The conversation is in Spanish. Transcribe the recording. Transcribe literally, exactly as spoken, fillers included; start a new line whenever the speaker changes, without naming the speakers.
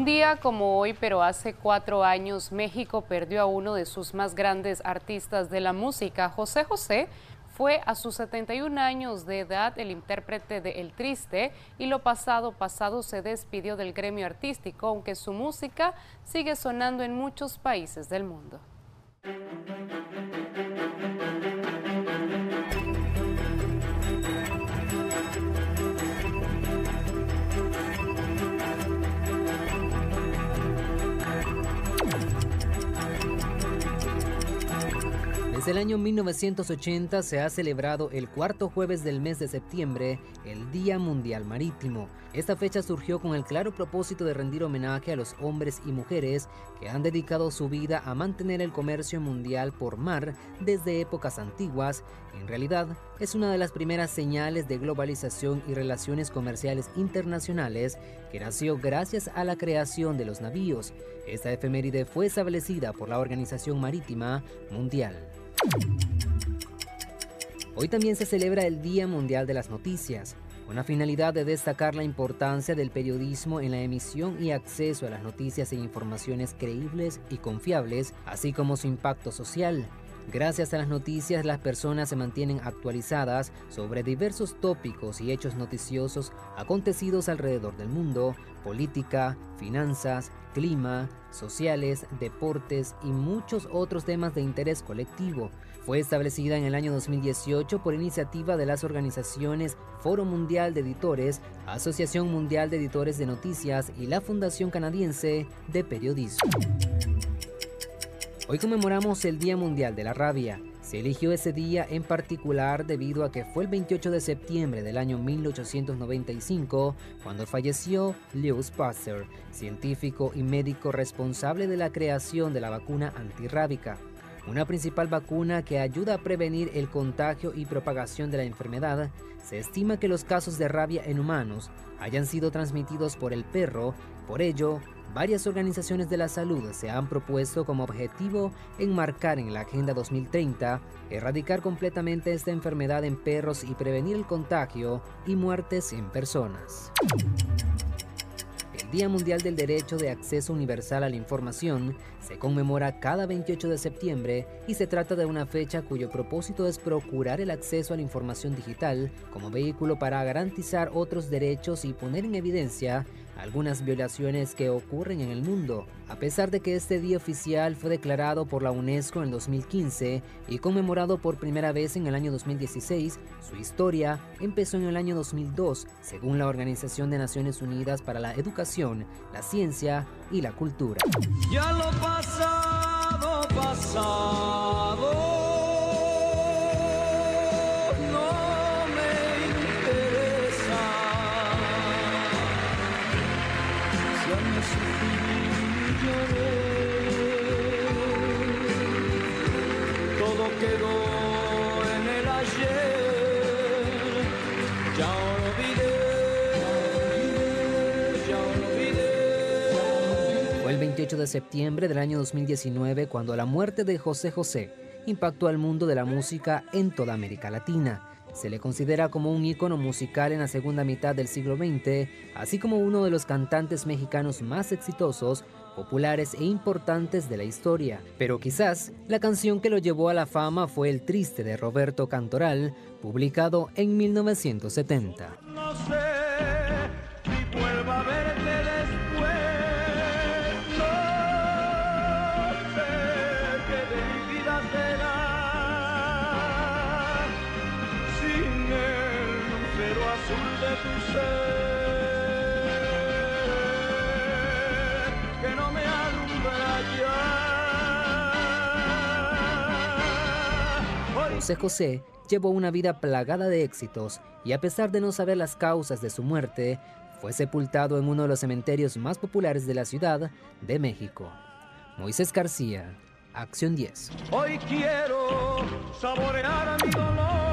día como hoy, pero hace cuatro años, México perdió a uno de sus más grandes artistas de la música. José José fue a sus setenta y un años de edad el intérprete de El Triste, y lo pasado pasado se despidió del gremio artístico, aunque su música sigue sonando en muchos países del mundo.
Desde el año mil novecientos ochenta se ha celebrado el cuarto jueves del mes de septiembre el Día Mundial Marítimo. Esta fecha surgió con el claro propósito de rendir homenaje a los hombres y mujeres que han dedicado su vida a mantener el comercio mundial por mar desde épocas antiguas. En realidad, es una de las primeras señales de globalización y relaciones comerciales internacionales que nació gracias a la creación de los navíos. Esta efeméride fue establecida por la Organización Marítima Mundial. Hoy también se celebra el Día Mundial de las Noticias, con la finalidad de destacar la importancia del periodismo en la emisión y acceso a las noticias e informaciones creíbles y confiables, así como su impacto social. Gracias a las noticias, las personas se mantienen actualizadas sobre diversos tópicos y hechos noticiosos acontecidos alrededor del mundo: política, finanzas, clima, sociales, deportes y muchos otros temas de interés colectivo. Fue establecida en el año dos mil dieciocho por iniciativa de las organizaciones Foro Mundial de Editores, Asociación Mundial de Editores de Noticias y la Fundación Canadiense de Periodismo. Hoy conmemoramos el Día Mundial de la Rabia. Se eligió ese día en particular debido a que fue el veintiocho de septiembre del año mil ochocientos noventa y cinco cuando falleció Louis Pasteur, científico y médico responsable de la creación de la vacuna antirrábica, una principal vacuna que ayuda a prevenir el contagio y propagación de la enfermedad. Se estima que los casos de rabia en humanos hayan sido transmitidos por el perro. Por ello, varias organizaciones de la salud se han propuesto como objetivo enmarcar en la Agenda dos mil treinta erradicar completamente esta enfermedad en perros y prevenir el contagio y muertes en personas. El Día Mundial del Derecho de Acceso Universal a la Información se conmemora cada veintiocho de septiembre y se trata de una fecha cuyo propósito es procurar el acceso a la información digital como vehículo para garantizar otros derechos y poner en evidencia algunas violaciones que ocurren en el mundo. A pesar de que este día oficial fue declarado por la UNESCO en el dos mil quince y conmemorado por primera vez en el año dos mil dieciséis, su historia empezó en el año dos mil dos, según la Organización de Naciones Unidas para la Educación, la Ciencia y la Cultura.
Ya lo pasado, pasado. Todo quedó en el ayer, ya olvidé, ya olvidé.
Fue el veintiocho de septiembre del año dos mil diecinueve cuando la muerte de José José impactó al mundo de la música en toda América Latina. Se le considera como un ícono musical en la segunda mitad del siglo veinte, así como uno de los cantantes mexicanos más exitosos, populares e importantes de la historia. Pero quizás la canción que lo llevó a la fama fue El Triste de Roberto Cantoral, publicado en mil novecientos setenta.
No sé si vuelva a verte después, no sé qué de mi vida será sin el lucero azul de tu ser.
José José llevó una vida plagada de éxitos y, a pesar de no saber las causas de su muerte, fue sepultado en uno de los cementerios más populares de la Ciudad de México. Moisés García, Acción diez.
Hoy quiero saborear mi dolor.